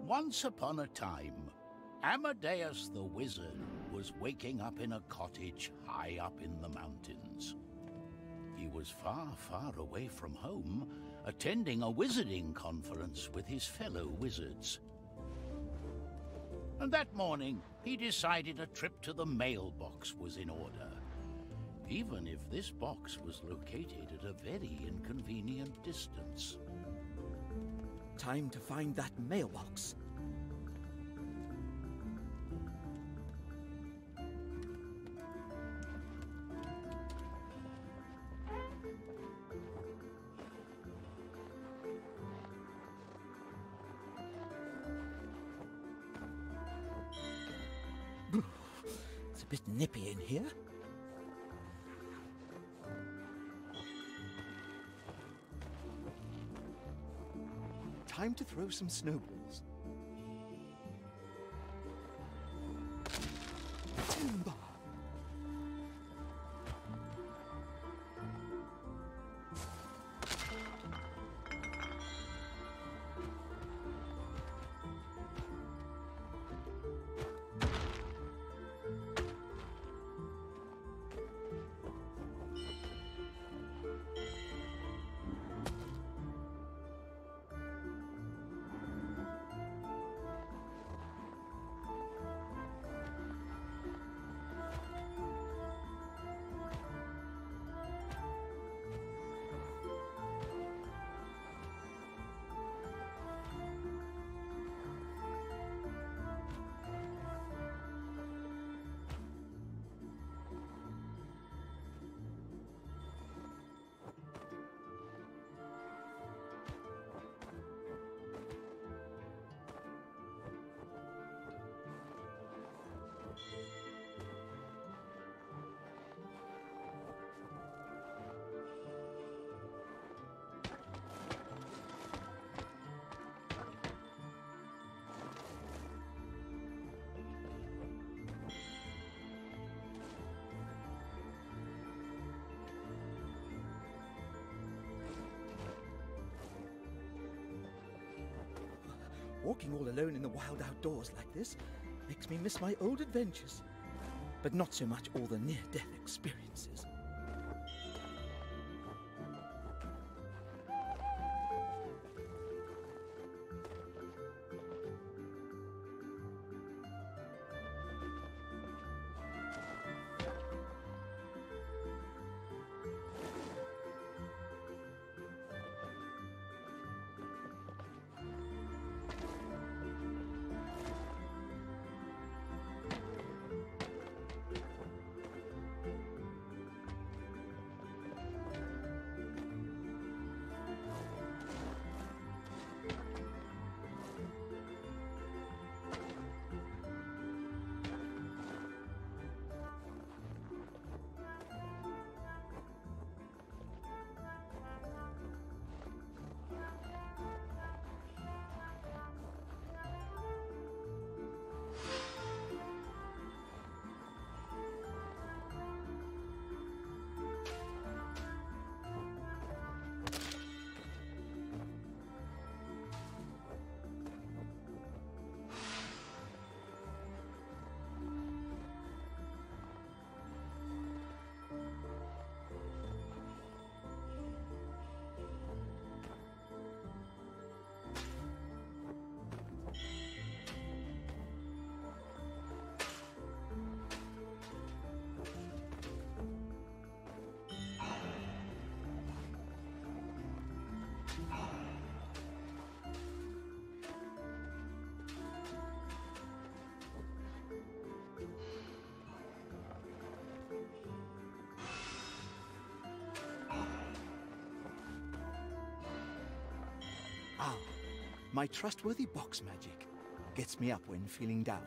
Once upon a time, Amadeus the Wizard was waking up in a cottage high up in the mountains. He was far, far away from home, attending a wizarding conference with his fellow wizards. And that morning, he decided a trip to the mailbox was in order, even if this box was located at a very inconvenient distance. Time to find that mailbox. It's a bit nippy in here. Time to throw some snowballs. Timber! Walking all alone in the wild outdoors like this makes me miss my old adventures, but not so much all the near-death experiences. Ah, my trustworthy box magic gets me up when feeling down.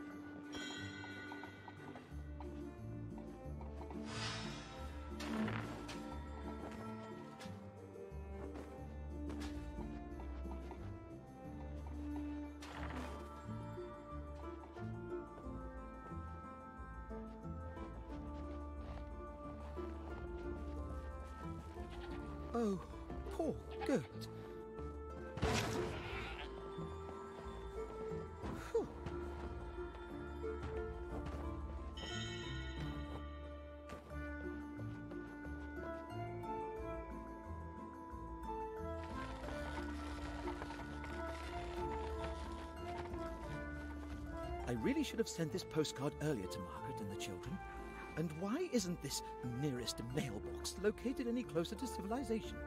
Oh, poor goat. really should have sent this postcard earlier to Margaret and the children. And why isn't this nearest mailbox located any closer to civilization?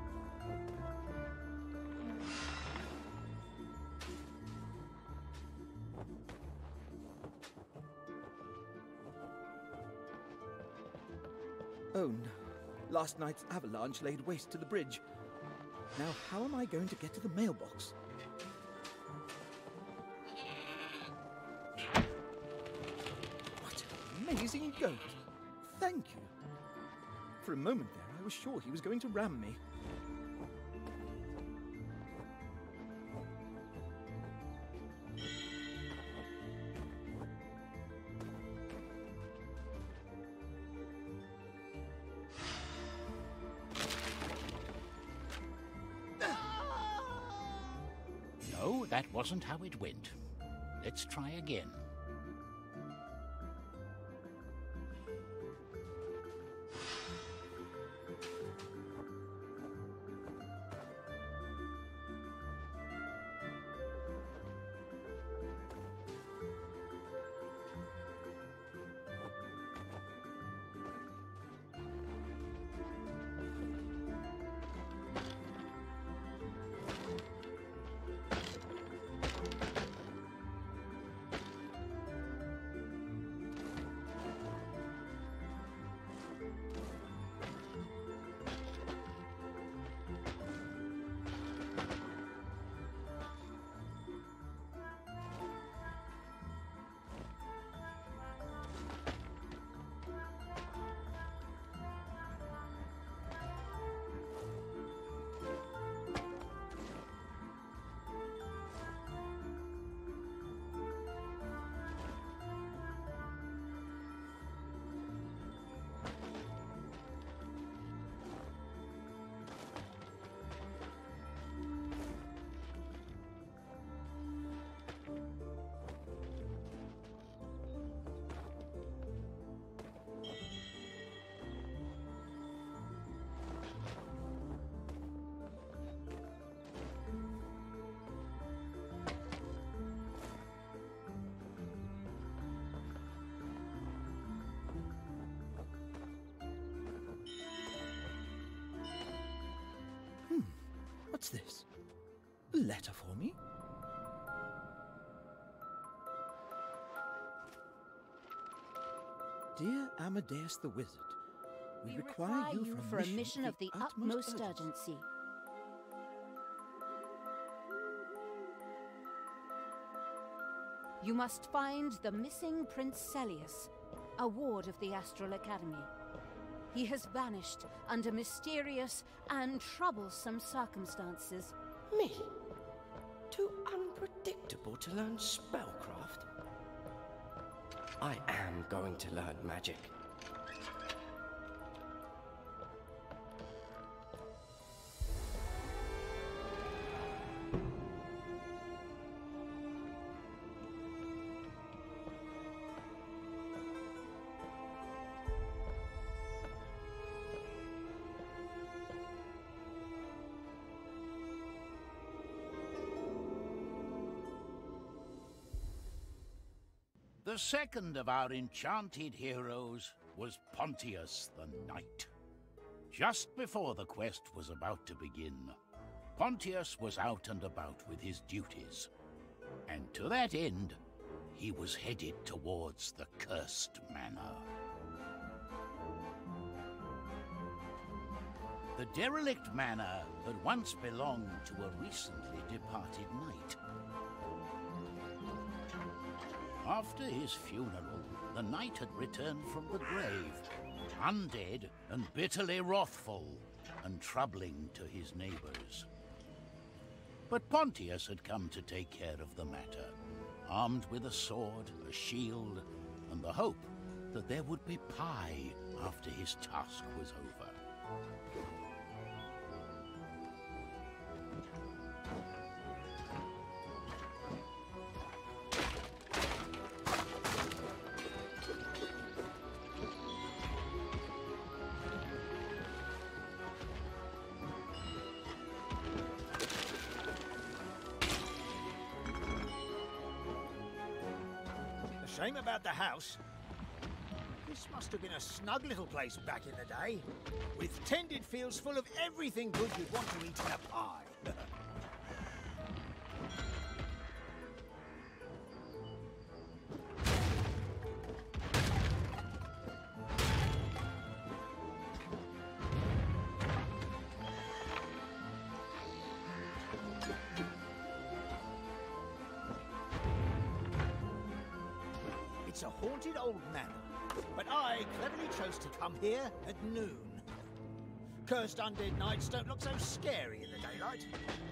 Oh no. Last night's avalanche laid waste to the bridge. Now how am I going to get to the mailbox? What an amazing goat! Thank you. For a moment there, I was sure he was going to ram me. No, that wasn't how it went. Let's try again. What's this? A letter for me? Dear Amadeus the Wizard, we require you for a mission of the utmost urgency. You must find the missing Prince Celius, a ward of the Astral Academy. He has vanished under mysterious and troublesome circumstances. Me? Too unpredictable to learn spellcraft? I am going to learn magic. The second of our enchanted heroes was Pontius the Knight. Just before the quest was about to begin, Pontius was out and about with his duties, and to that end, he was headed towards the Cursed Manor. The derelict manor had once belonged to a recently departed knight. After his funeral, the knight had returned from the grave, undead and bitterly wrathful, and troubling to his neighbors. But Pontius had come to take care of the matter, armed with a sword, a shield, and the hope that there would be pie after his task was over. Same about the house. This must have been a snug little place back in the day, with tended fields full of everything good you'd want to eat in a pie. It's a haunted old manor, but I cleverly chose to come here at noon. Cursed undead nights don't look so scary in the daylight.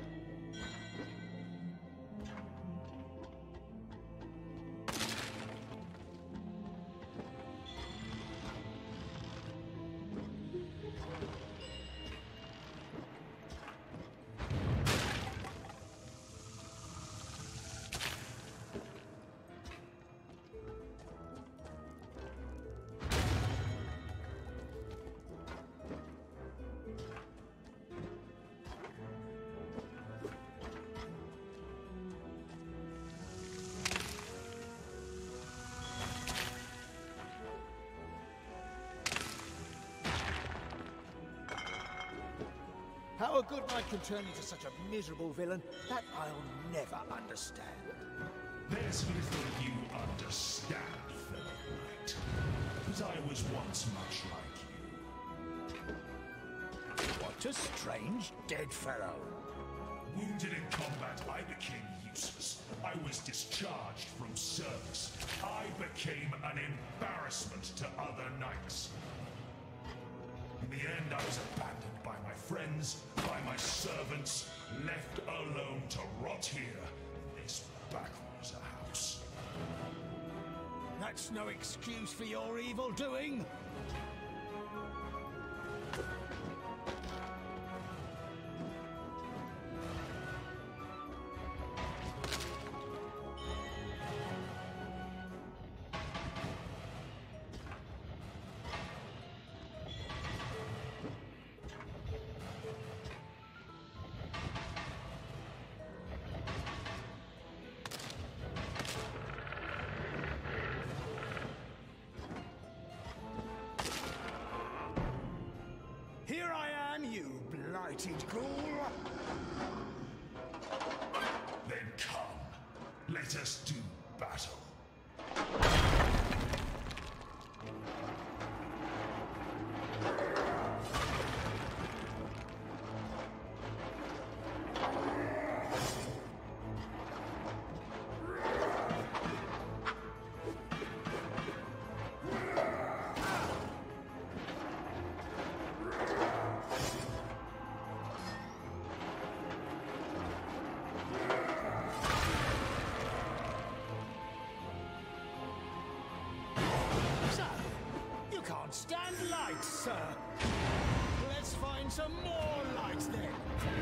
How a good knight can turn into such a miserable villain, that I'll never understand. There's little you understand, fellow knight. But I was once much like you. What a strange dead fellow. Wounded in combat, I became useless. I was discharged from service. I became an embarrassment to other knights. In the end, I was abandoned by my friends, by my servants, left alone to rot here in this backwater house. That's no excuse for your evil doing. Here I am, you blighted ghoul! Then come, let us do battle. Can't stand lights, sir. Let's find some more lights then.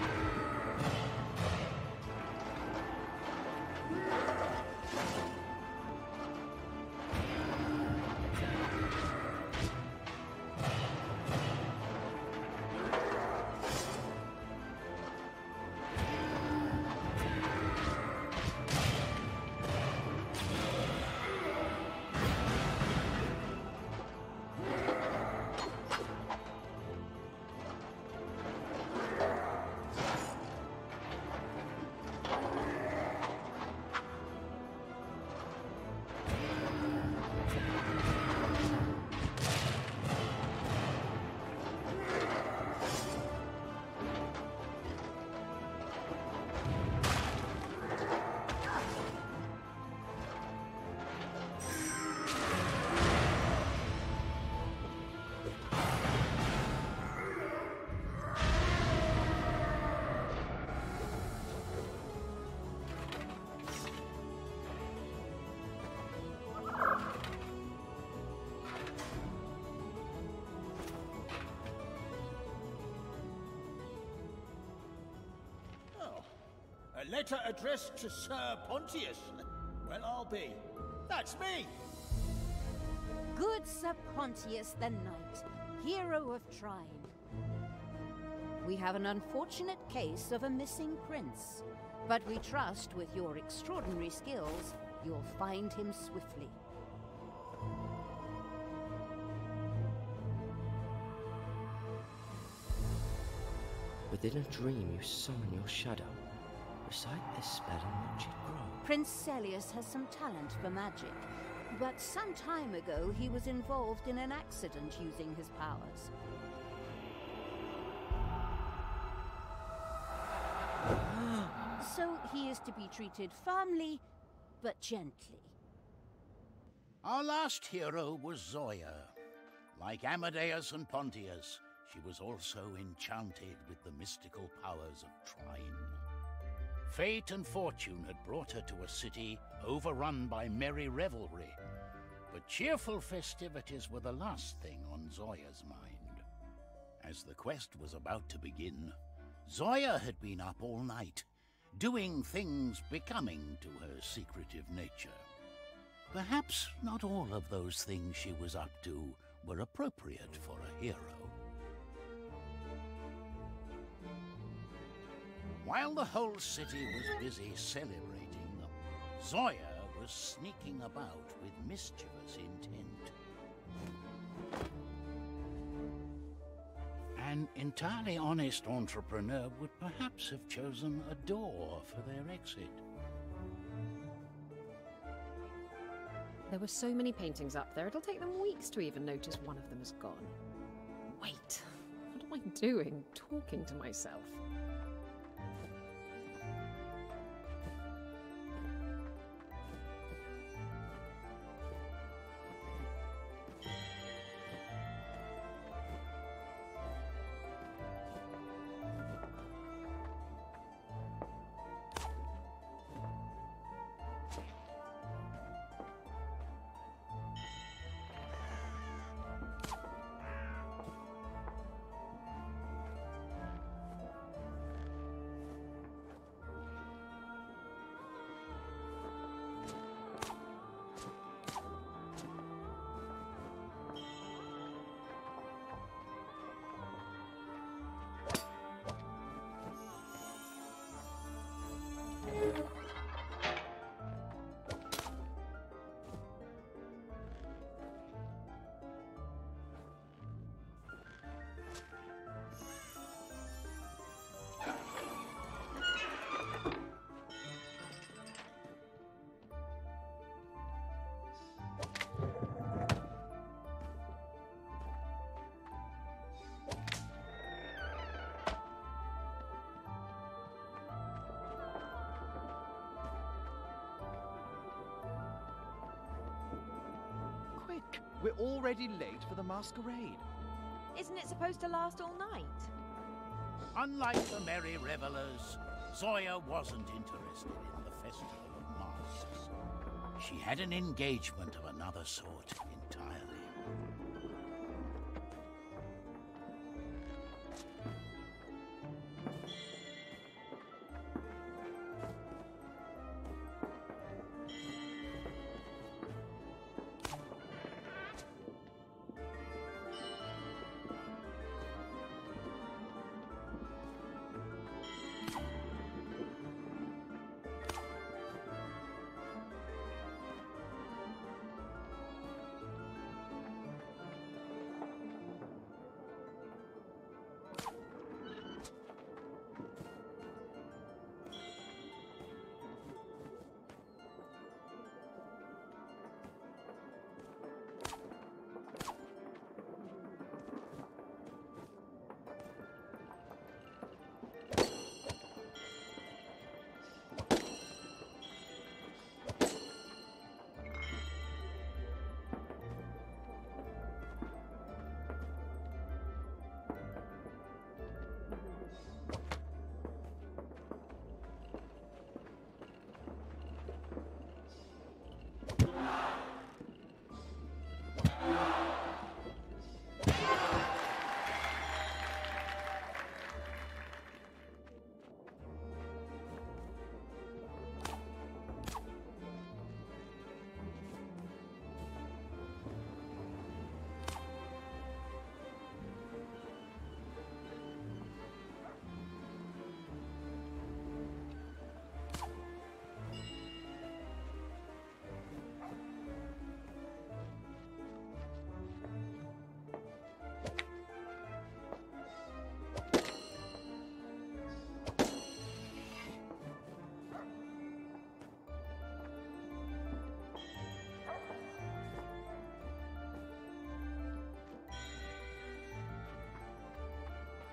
A letter addressed to Sir Pontius. Well, I'll be. That's me! Good Sir Pontius the Knight, hero of Trine. We have an unfortunate case of a missing prince, but we trust with your extraordinary skills, you'll find him swiftly. within a dream you summon your shadow. Recite this spell and watch it grow. Prince Celius has some talent for magic, but some time ago he was involved in an accident using his powers. So he is to be treated firmly, but gently. Our last hero was Zoya. Like Amadeus and Pontius, she was also enchanted with the mystical powers of Trine. Fate and fortune had brought her to a city overrun by merry revelry, but cheerful festivities were the last thing on Zoya's mind. As the quest was about to begin, Zoya had been up all night, doing things becoming to her secretive nature. Perhaps not all of those things she was up to were appropriate for a hero. While the whole city was busy celebrating, Zoya was sneaking about with mischievous intent. An entirely honest entrepreneur would perhaps have chosen a door for their exit. There were so many paintings up there, it'll take them weeks to even notice one of them is gone. Wait, what am I doing? Talking to myself. We're already late for the masquerade. Isn't it supposed to last all night? Unlike the merry revelers, Zoya wasn't interested in the Festival of Masks. She had an engagement of another sort entirely.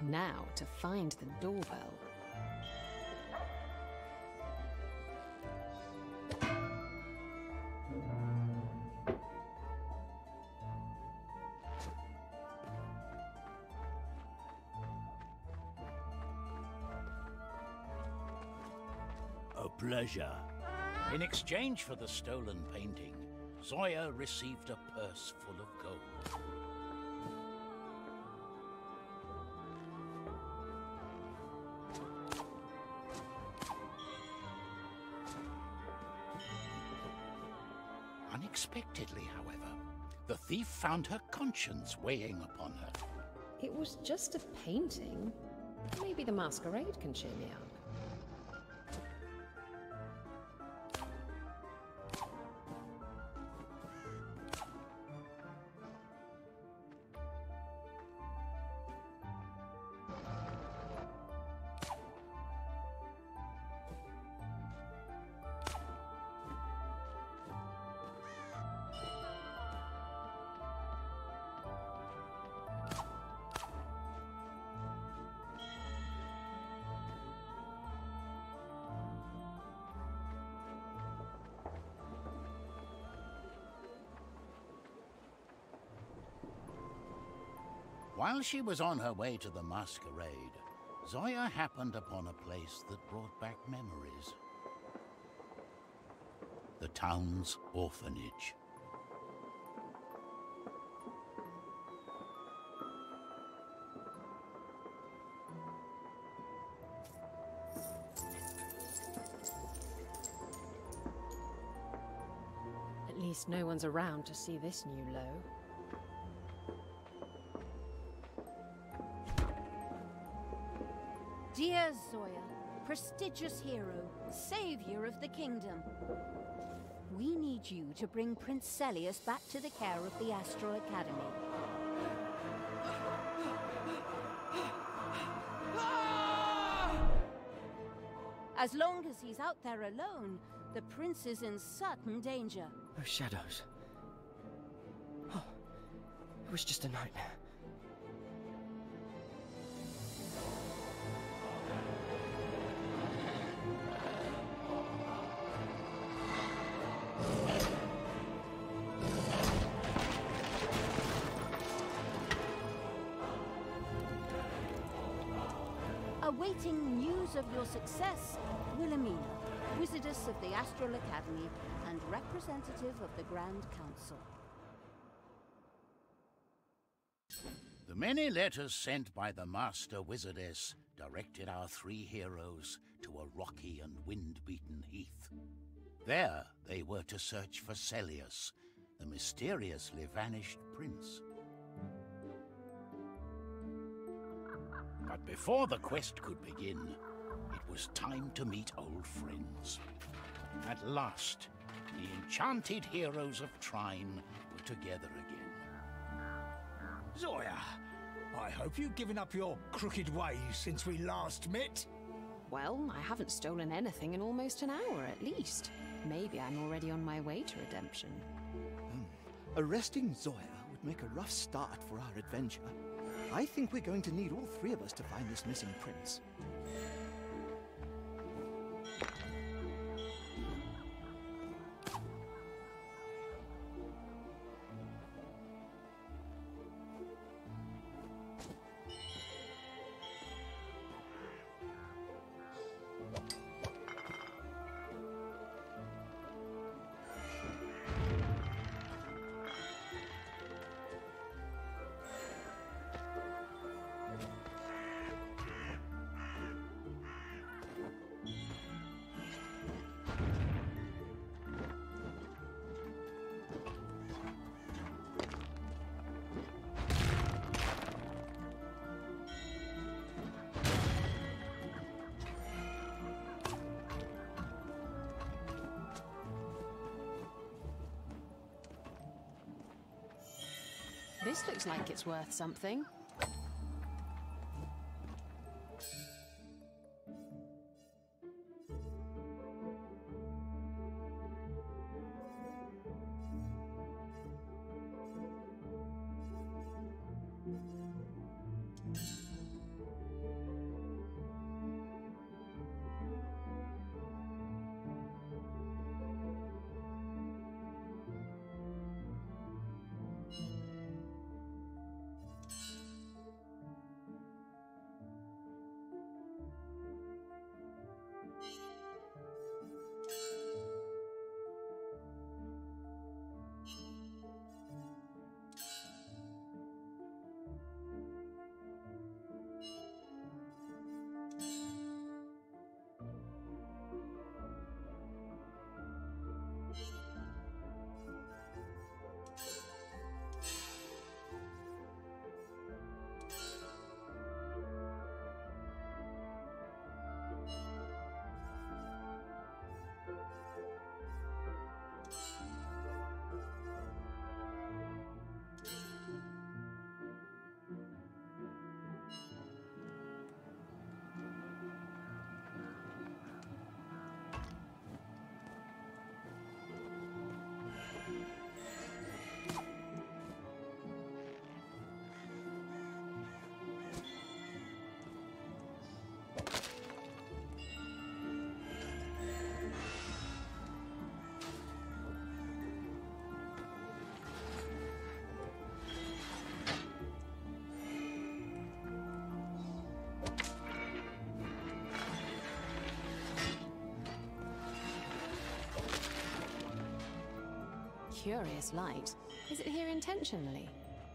Now to find the doorbell. A pleasure. In exchange for the stolen painting, Zoya received a purse full of gold. Unexpectedly, however, the thief found her conscience weighing upon her. It was just a painting. Maybe the masquerade can cheer me up. While she was on her way to the masquerade, Zoya happened upon a place that brought back memories. The town's orphanage. At least no one's around to see this new low. Dear Zoya, prestigious hero, savior of the kingdom. We need you to bring Prince Celius back to the care of the Astral Academy. As long as he's out there alone, the prince is in certain danger. Those shadows. Oh, it was just a nightmare. Awaiting news of your success, Wilhelmina, Wizardess of the Astral Academy and representative of the Grand Council. The many letters sent by the Master Wizardess directed our three heroes to a rocky and wind-beaten heath. There they were to search for Celius, the mysteriously vanished prince. But before the quest could begin, it was time to meet old friends. At last, the enchanted heroes of Trine were together again. Zoya, I hope you've given up your crooked ways since we last met. Well, I haven't stolen anything in almost an hour at least. Maybe I'm already on my way to redemption. Arresting Zoya would make a rough start for our adventure. I think we're going to need all three of us to find this missing prince. This looks like it's worth something. curious light. Is it here intentionally?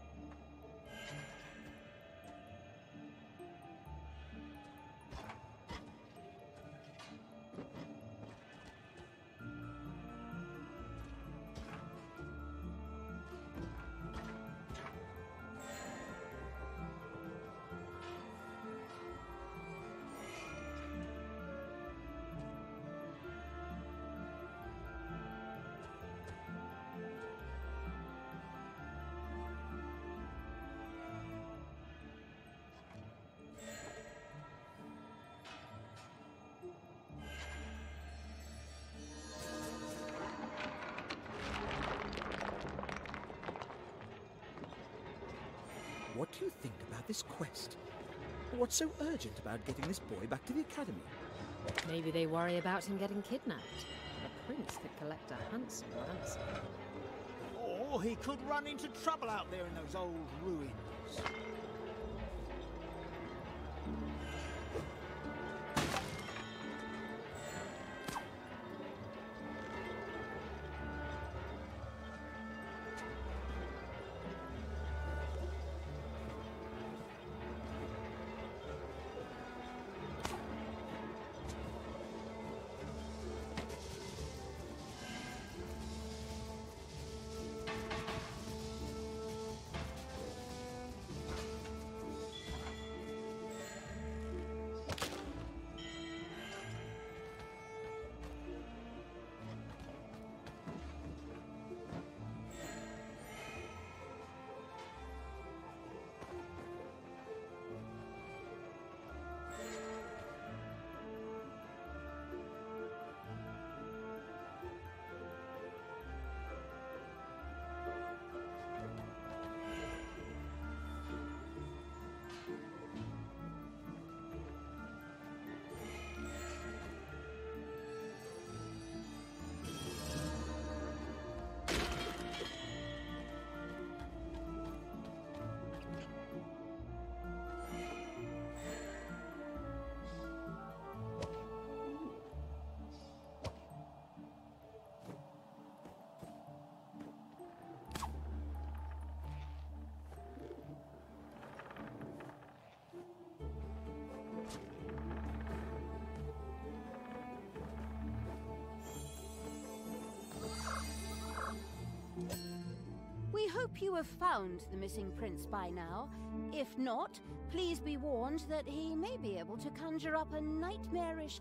What do you think about this quest? What's so urgent about getting this boy back to the academy? Maybe they worry about him getting kidnapped. A prince could collect a handsome ransom. Or he could run into trouble out there in those old ruins. We hope you have found the missing prince by now. If not, please be warned that he may be able to conjure up a nightmarish...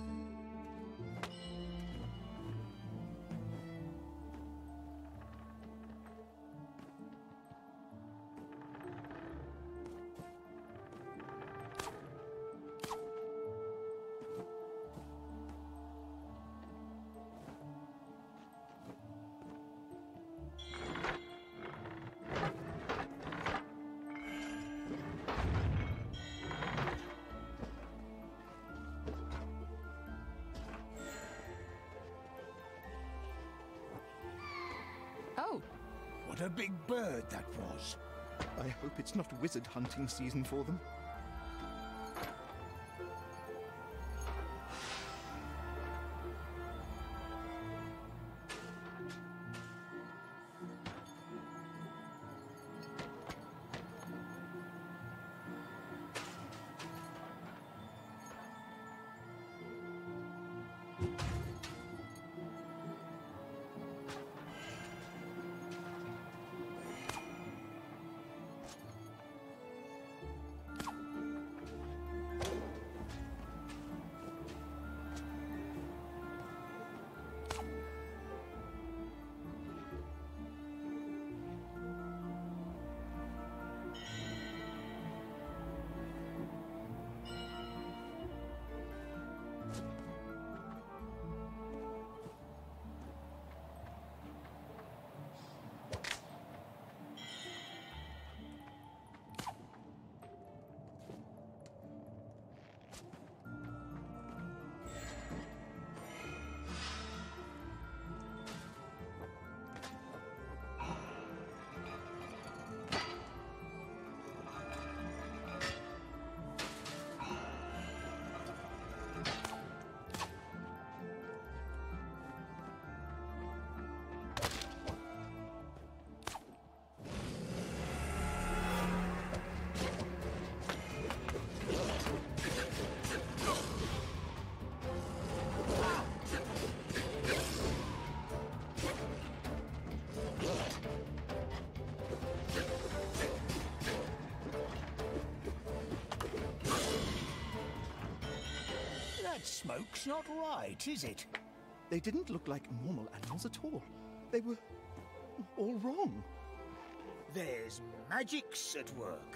Oh! What a big bird that was. I hope it's not wizard hunting season for them. smoke's not right, is it? They didn't look like normal animals at all. They were all wrong. There's magics at work.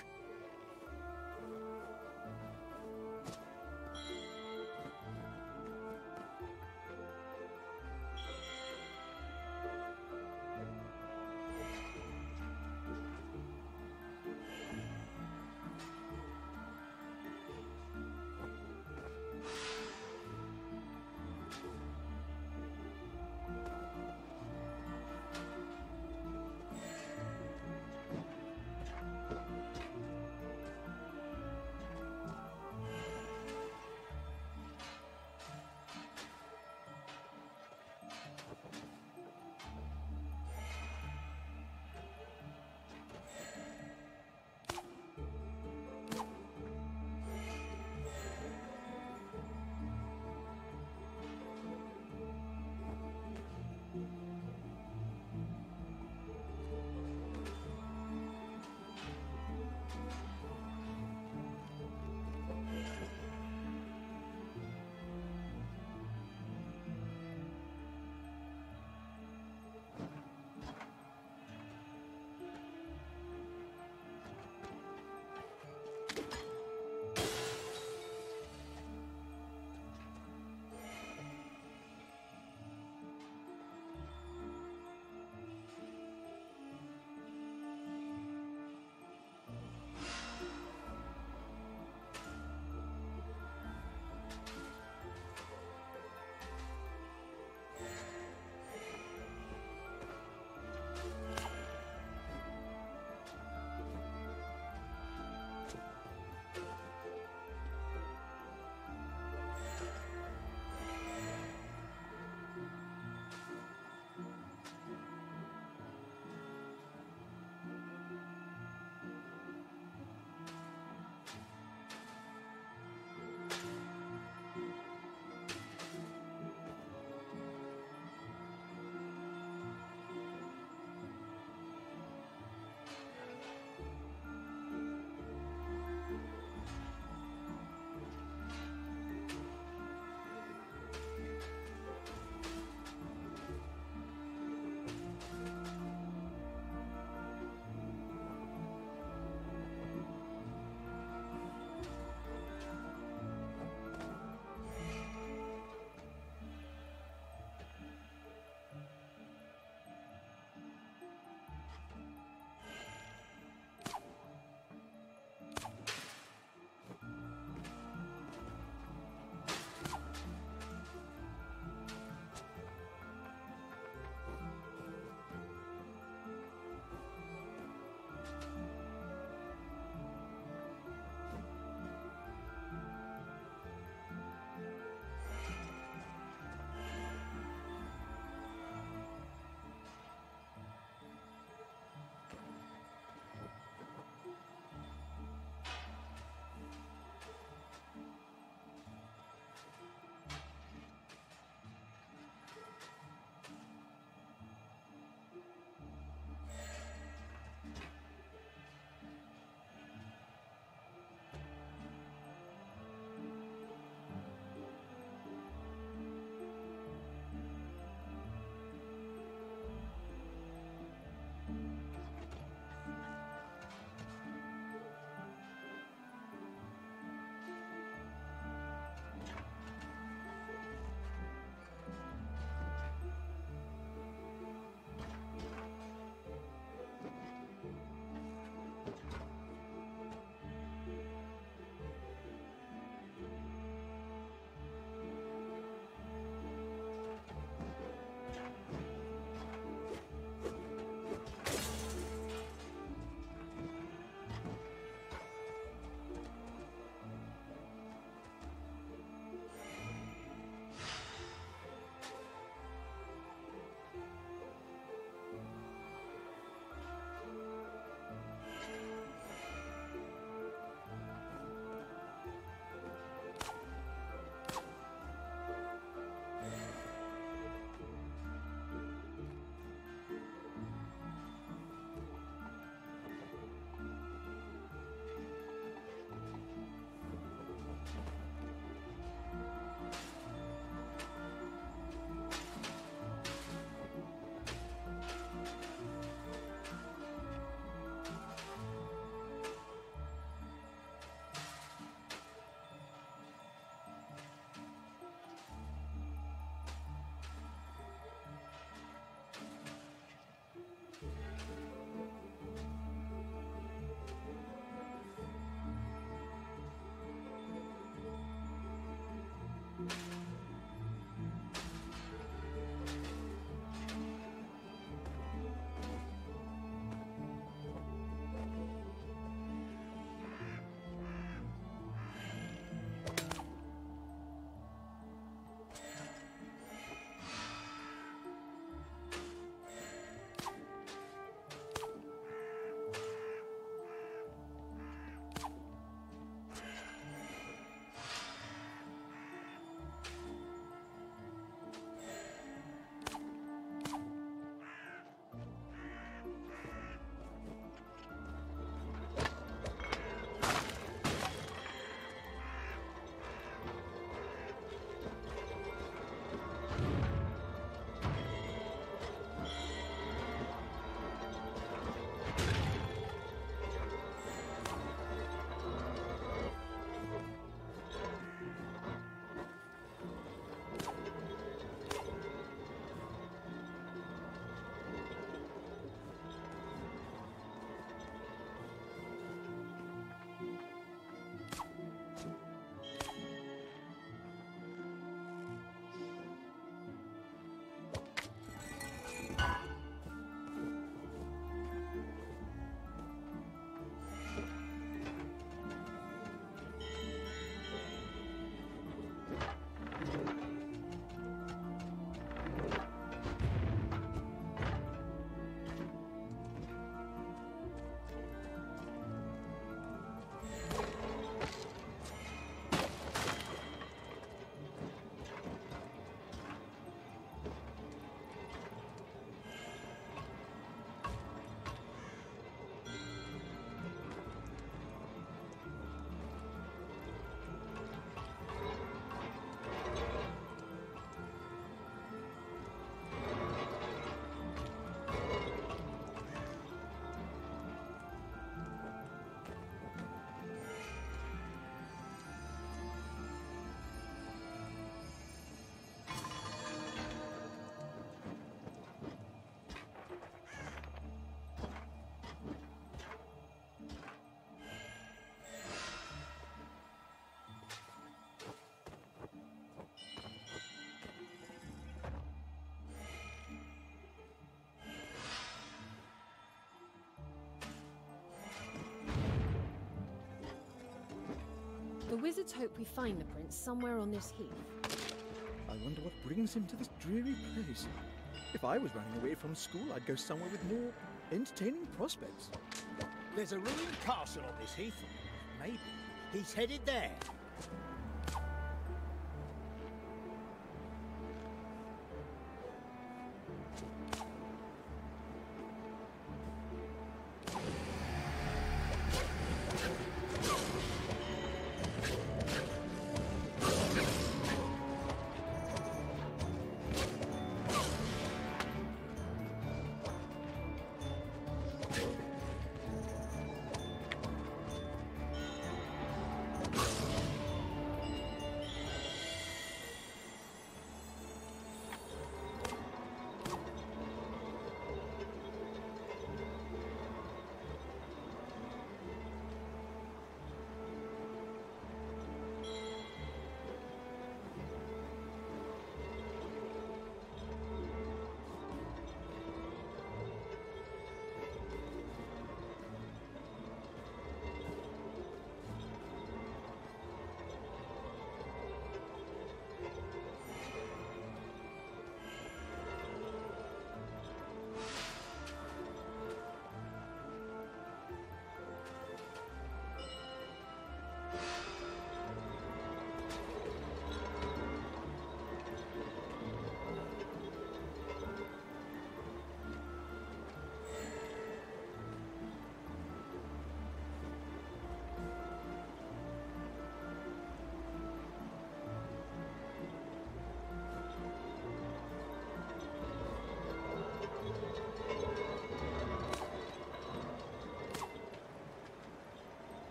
The wizards hope we find the prince somewhere on this heath. I wonder what brings him to this dreary place. If I was running away from school, I'd go somewhere with more entertaining prospects. There's a ruined castle on this heath. Maybe he's headed there.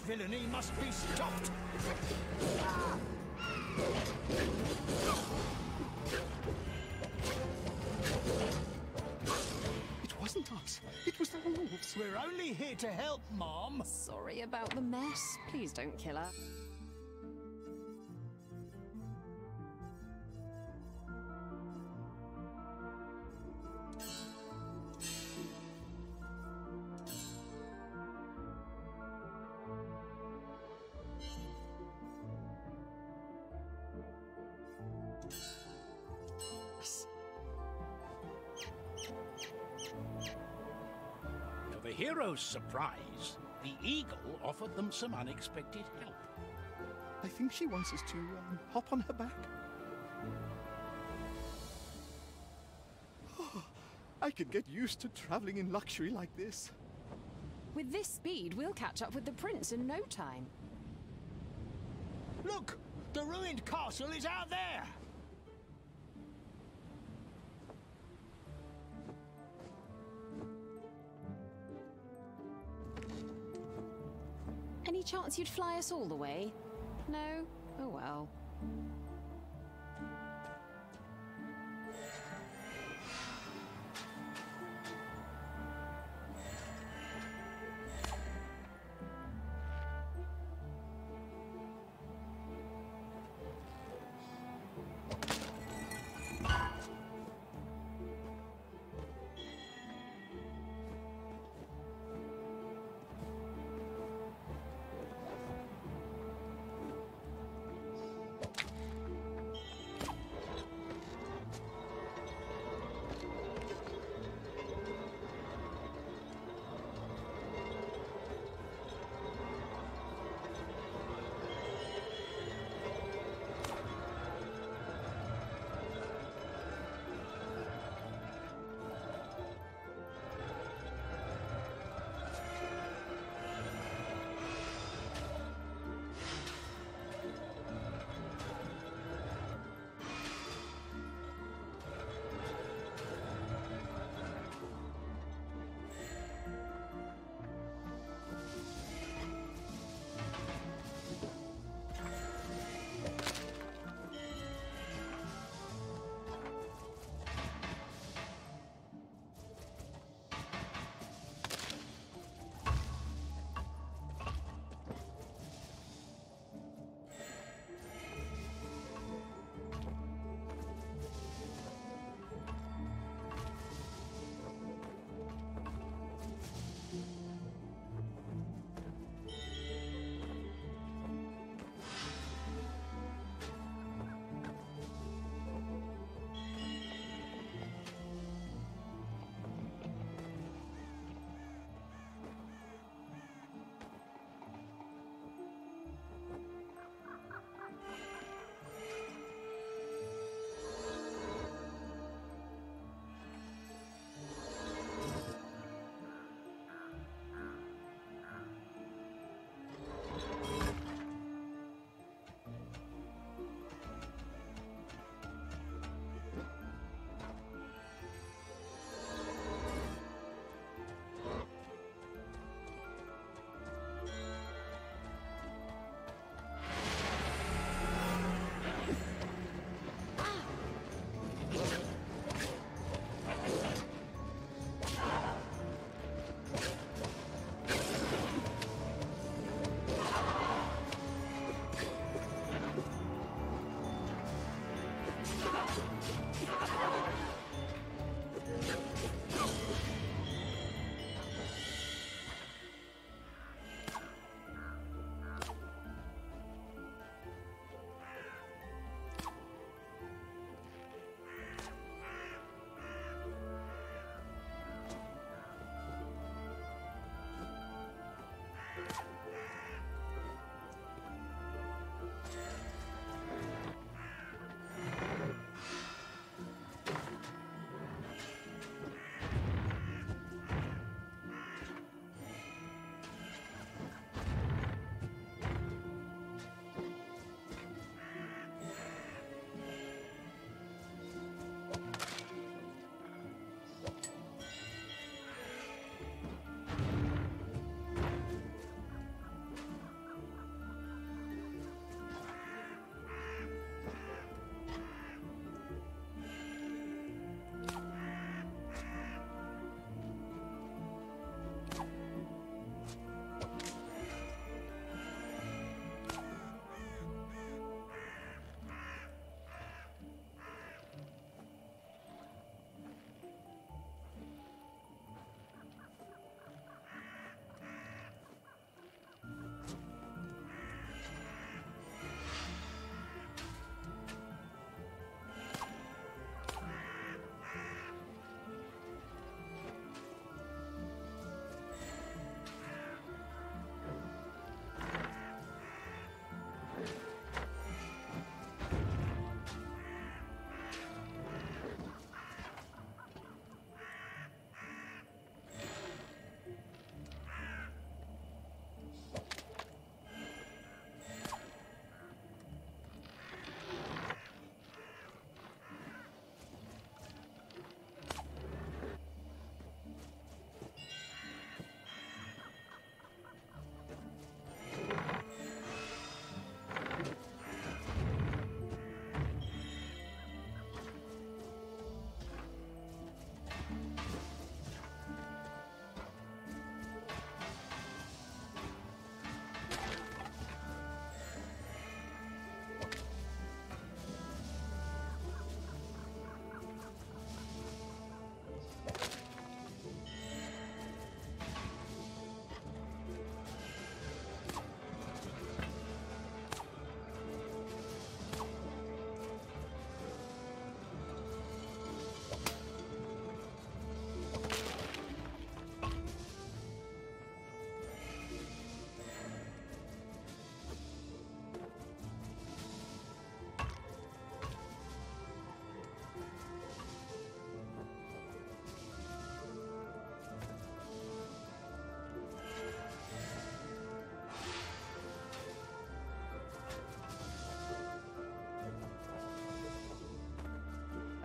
villainy must be stopped! It wasn't us. It was the wolves. We're only here to help, Mom. Sorry about the mess. Please don't kill her. To the heroes' surprise, the eagle offered them some unexpected help. I think she wants us to hop on her back. Oh, I could get used to traveling in luxury like this. With this speed, we'll catch up with the prince in no time. Look! The ruined castle is out there! Any chance you'd fly us all the way? No? Oh well.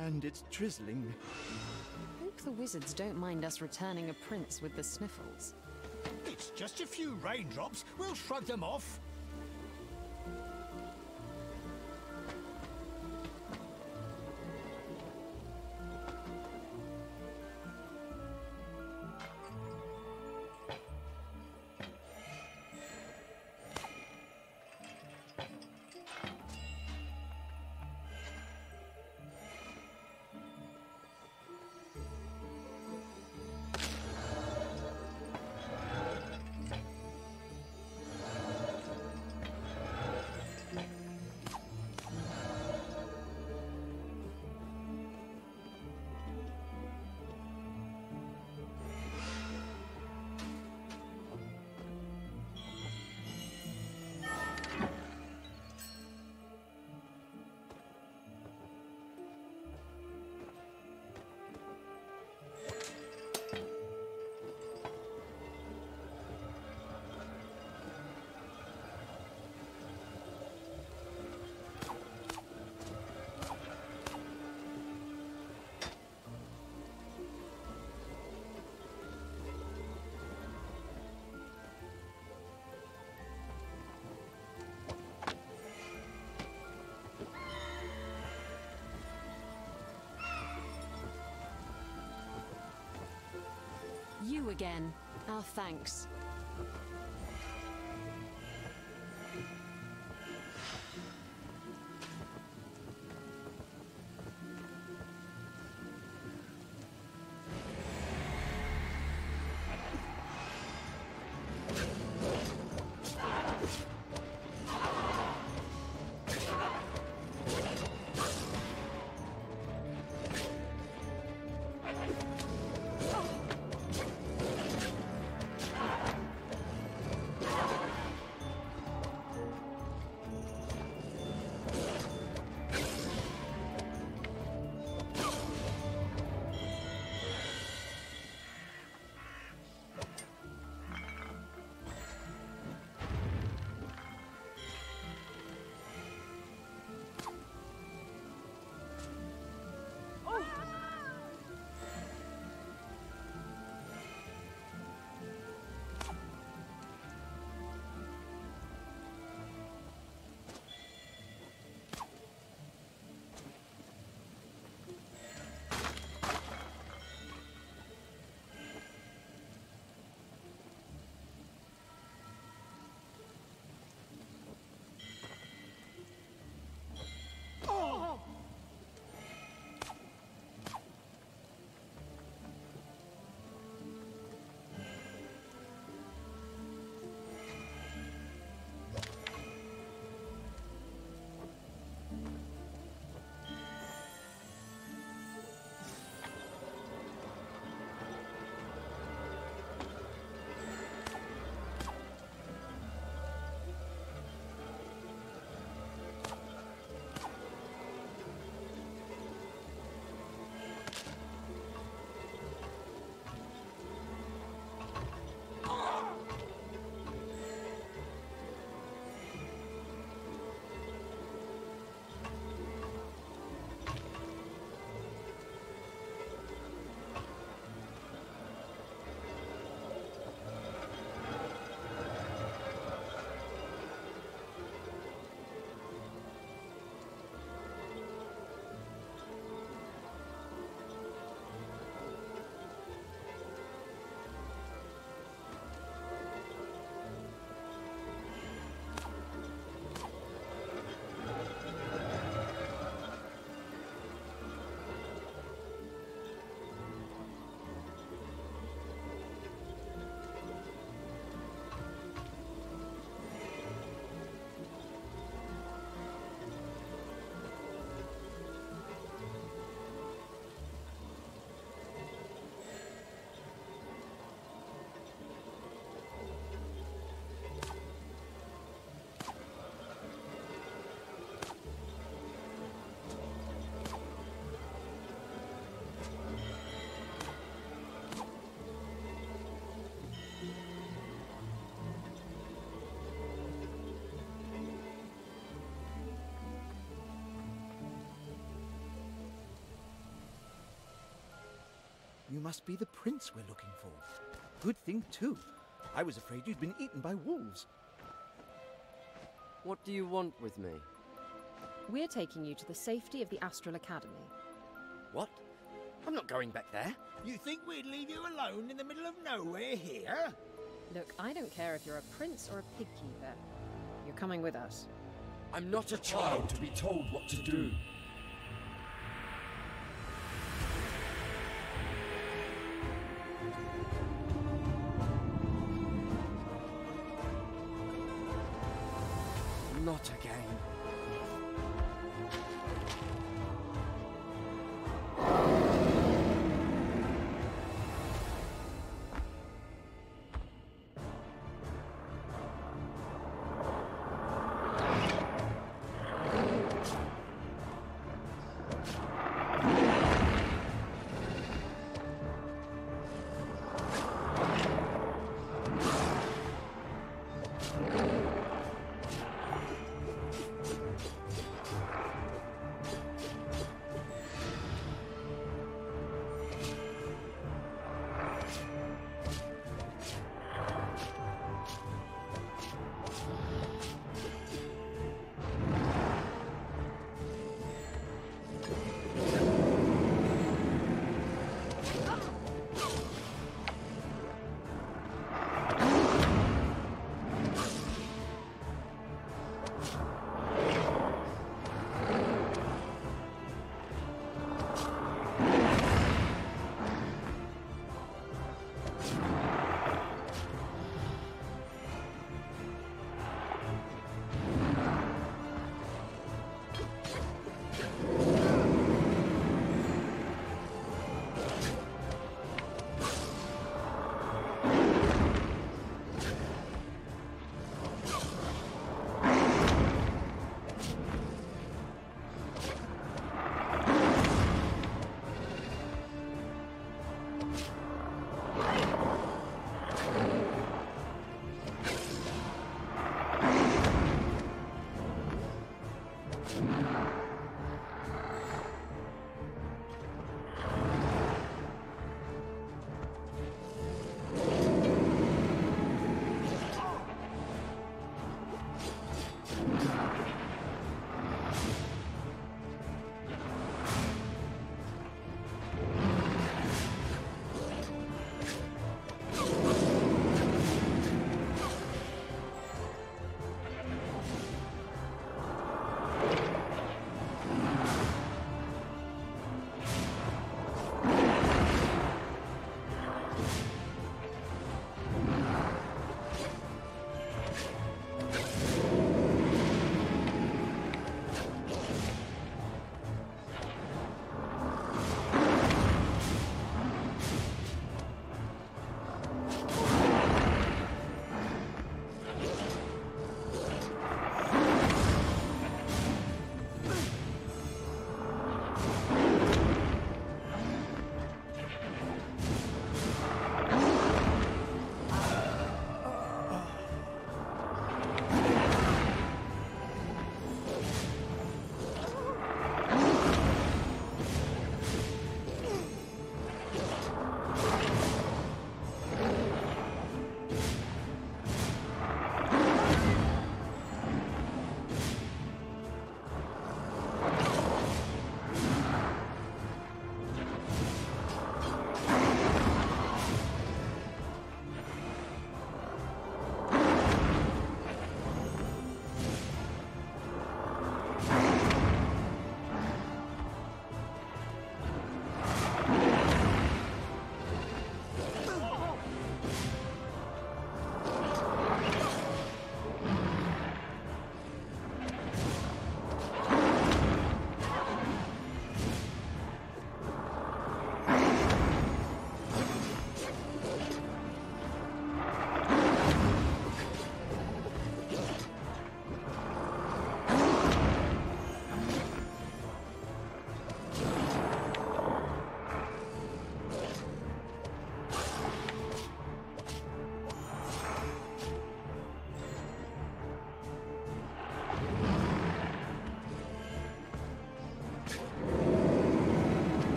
and it's drizzling. Hope the wizards don't mind us returning a prince with the sniffles. It's just a few raindrops. We'll shrug them off. You again. Our thanks. You must be the prince we're looking for. Good thing, too. I was afraid you'd been eaten by wolves. What do you want with me? We're taking you to the safety of the Astral Academy. What? I'm not going back there. You think we'd leave you alone in the middle of nowhere here? Look, I don't care if you're a prince or a pig keeper. You're coming with us. I'm not a child to be told what to do. Not again.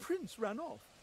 prince ran off.